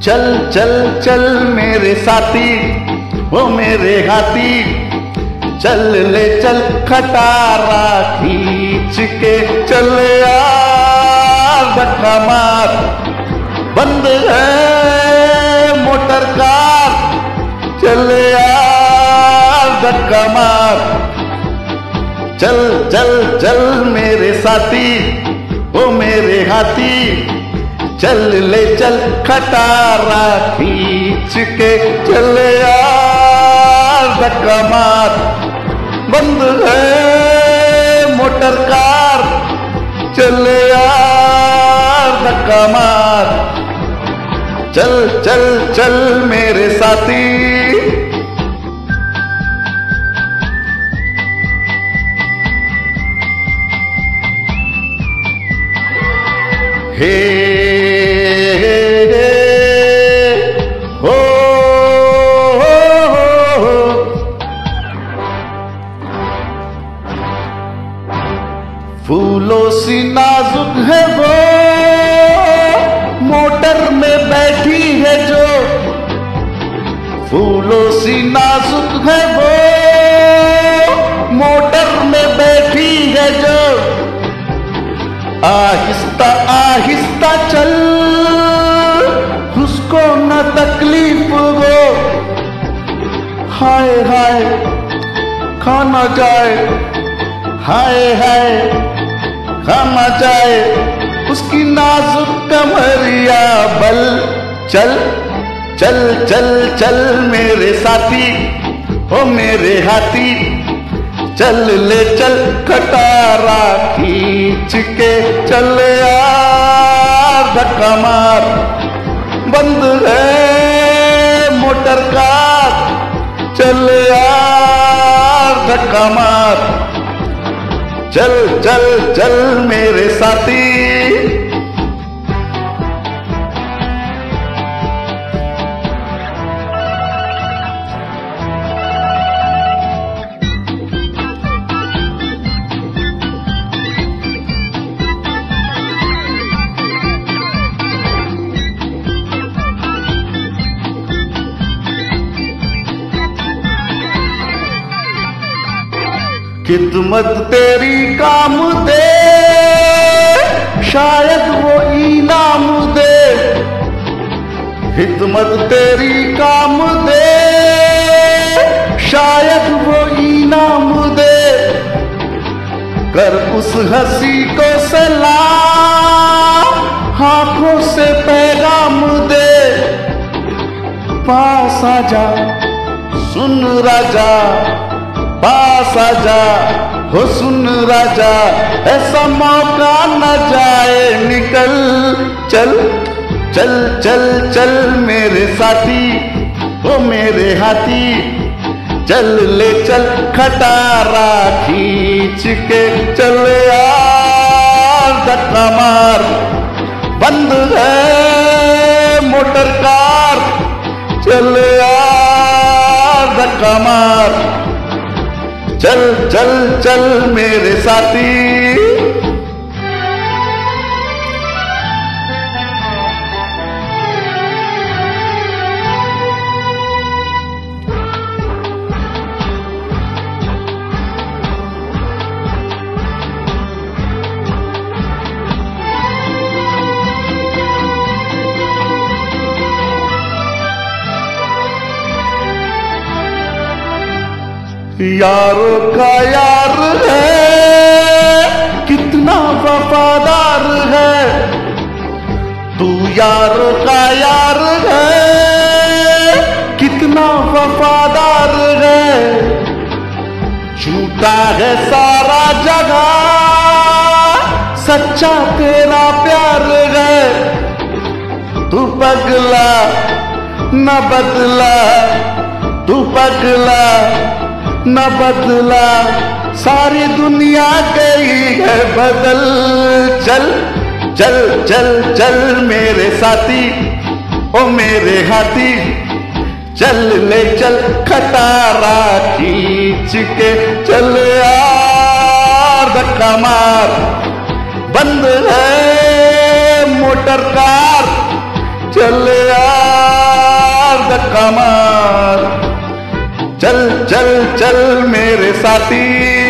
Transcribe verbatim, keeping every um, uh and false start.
चल चल चल मेरे साथी, वो मेरे हाथी, चल ले चल खटारा खींच के, चल यार धक्का मार, बंद है मोटर कार, चल यार धक्का मार, चल चल चल मेरे साथी, वो मेरे हाथी, चल ले चल खटारा खींच के, चल यार धक्का मार, बंद है मोटर कार, चल यार धक्का मार, चल चल चल मेरे साथी। हे हे हे हो हो हो, फूलों सी नाजुक है वो, मोटर में बैठी है जो, फूलों सी नाजुक है वो, मोटर में बैठी है जो, आहिस्ता आहिस्ता चल, उसको न तकलीफ हो, हाय हाय खाना जाए, हाय हाय खाना जाए, उसकी नाजुक कमरिया बल, चल चल चल चल मेरे साथी, ओ मेरे हाथी, चल ले चल खटारा खींच के, चल यार धक्का मार, बंद है मोटर कार, चल यार धक्का मार, चल चल चल मेरे साथी। खिदमत तेरी काम दे, शायद वो इनाम दे, खिदमत तेरी काम दे, शायद वो इनाम दे, कर उस हंसी को सलाम, आंखों से पैगाम दे, पास आजा सुन राजा, पास आजा हो सुन राजा, ऐसा मौका न जाए निकल, चल चल चल चल मेरे साथी, ओ मेरे हाथी, चल ले चल खटारा खींच के, चल यार धक्का मार, बंद है मोटर कार, चल यार धक्का मार, चल चल चल मेरे साथी। यारों का यार है, कितना वफादार है, तू यारों का यार है, कितना वफादार है, झूठा है सारा जगह, सच्चा तेरा प्यार है, तू पगला न बदला, तू पगला न बदला, सारी दुनिया गई है बदल, चल चल चल चल मेरे साथी, ओ मेरे हाथी, चल ले चल खटारा खींच के, चल यार धक्का मार, बंद है मोटर कार, चल यार धक्का मार। चल चल चल मेरे साथी,